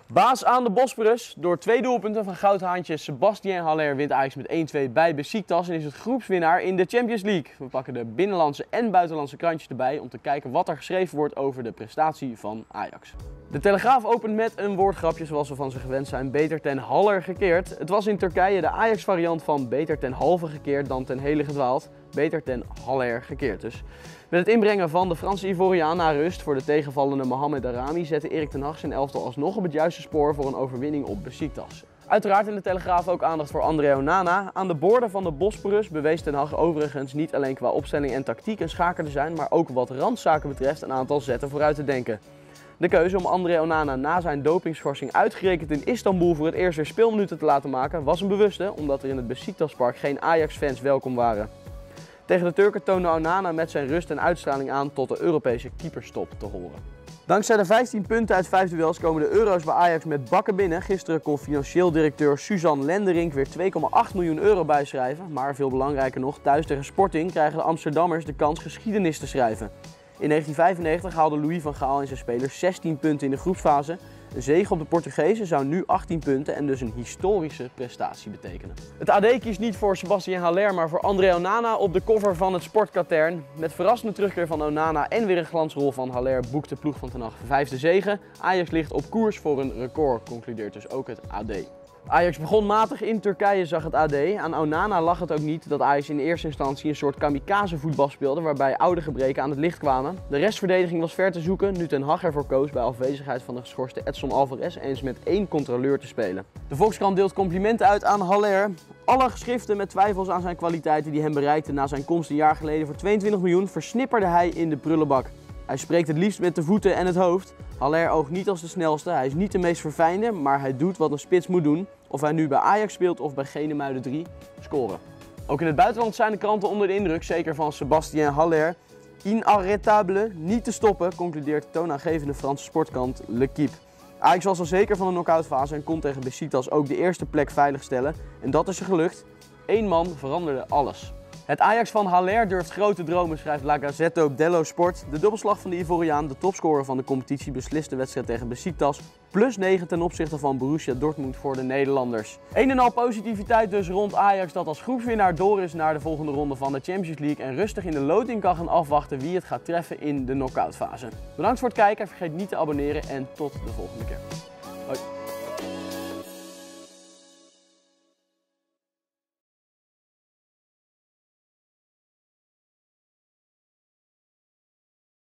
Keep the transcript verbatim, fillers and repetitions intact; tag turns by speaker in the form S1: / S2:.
S1: Baas aan de Bosporus. Door twee doelpunten van goudhaantje Sebastien Haller wint Ajax met één twee bij Beşiktaş en is het groepswinnaar in de Champions League. We pakken de binnenlandse en buitenlandse krantjes erbij om te kijken wat er geschreven wordt over de prestatie van Ajax. De Telegraaf opent met een woordgrapje zoals we van ze gewend zijn, beter ten Haller gekeerd. Het was in Turkije de Ajax variant van beter ten halve gekeerd dan ten hele gedwaald. Beter ten Haller gekeerd dus. Met het inbrengen van de Franse Ivoriaan na rust voor de tegenvallende Mohamed Daramy zette Erik ten Hag zijn elftal alsnog op het juiste spoor voor een overwinning op Beşiktaş. Uiteraard in de Telegraaf ook aandacht voor André Onana. Aan de boorden van de Bosporus bewees ten Hag overigens niet alleen qua opstelling en tactiek een schaker te zijn, maar ook wat randzaken betreft een aantal zetten vooruit te denken. De keuze om André Onana na zijn dopingschorsing uitgerekend in Istanbul voor het eerst weer speelminuten te laten maken was een bewuste, omdat er in het Beşiktaşpark geen Ajax-fans welkom waren. Tegen de Turken toonde Onana met zijn rust en uitstraling aan tot de Europese keeperstop te horen. Dankzij de vijftien punten uit vijf duels komen de euro's bij Ajax met bakken binnen. Gisteren kon financieel directeur Suzanne Lenderink weer twee komma acht miljoen euro bijschrijven. Maar veel belangrijker nog, thuis tegen Sporting krijgen de Amsterdammers de kans geschiedenis te schrijven. In negentien vijfennegentig haalde Louis van Gaal en zijn spelers zestien punten in de groepsfase. Een zege op de Portugezen zou nu achttien punten en dus een historische prestatie betekenen. Het A D kiest niet voor Sebastien Haller, maar voor André Onana op de cover van het Sportkatern. Met verrassende terugkeer van Onana en weer een glansrol van Haller boekt de ploeg van ten Hag vijfde zege. Ajax ligt op koers voor een record, concludeert dus ook het A D. Ajax begon matig in Turkije, zag het A D. Aan Onana lag het ook niet dat Ajax in eerste instantie een soort kamikaze voetbal speelde waarbij oude gebreken aan het licht kwamen. De restverdediging was ver te zoeken nu ten Hag ervoor koos bij afwezigheid van de geschorste Edson Alvarez eens met één controleur te spelen. De Volkskrant deelt complimenten uit aan Haller. Alle geschriften met twijfels aan zijn kwaliteiten die hem bereikten na zijn komst een jaar geleden voor tweeëntwintig miljoen versnipperde hij in de prullenbak. Hij spreekt het liefst met de voeten en het hoofd. Haller oogt niet als de snelste, hij is niet de meest verfijnde, maar hij doet wat een spits moet doen. Of hij nu bij Ajax speelt of bij Genemuiden drie, scoren. Ook in het buitenland zijn de kranten onder de indruk, zeker van Sebastien Haller. Inarrêtable, niet te stoppen, concludeert de toonaangevende Franse sportkrant L'Équipe. Ajax was al zeker van de knock-outfase en kon tegen Beşiktaş ook de eerste plek veiligstellen. En dat is er gelukt. Eén man veranderde alles. Het Ajax van Haller durft grote dromen, schrijft La Gazzetta dello Sport. De dubbelslag van de Ivoriaan, de topscorer van de competitie, beslist de wedstrijd tegen Beşiktaş. Plus negen ten opzichte van Borussia Dortmund voor de Nederlanders. Een en al positiviteit dus rond Ajax dat als groepswinnaar door is naar de volgende ronde van de Champions League. En rustig in de loting kan gaan afwachten wie het gaat treffen in de knock-outfase. Bedankt voor het kijken, vergeet niet te abonneren en tot de volgende keer. Hoi.